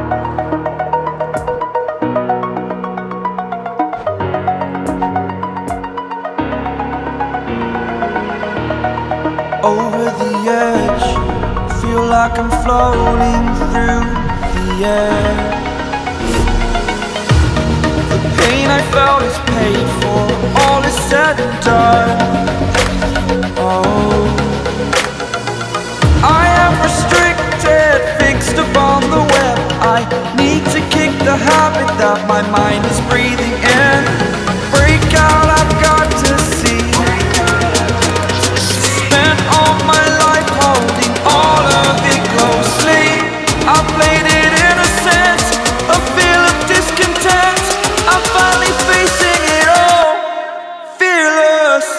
Over the edge, feel like I'm floating through the air. The pain I felt is paid for, all is said and done. Oh, I am restricted, fixed upon the web. I need to kick the habit that my mind is breathing in. Break out, I've got to see. Spent all my life holding all of it closely. I played it innocent, a feel of discontent. I'm finally facing it all, fearless.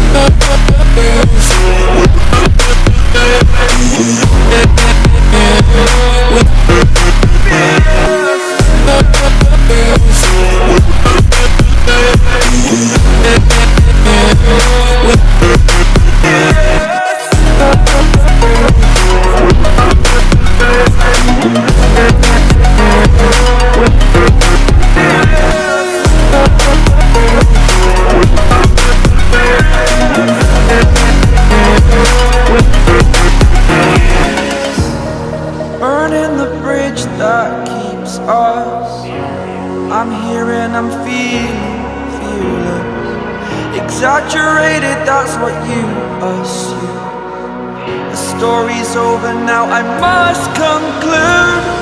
Burning the bridge that keeps us. I'm here and I'm feeling fearless. Exaggerated, that's what you assume. The story's over now, I must conclude.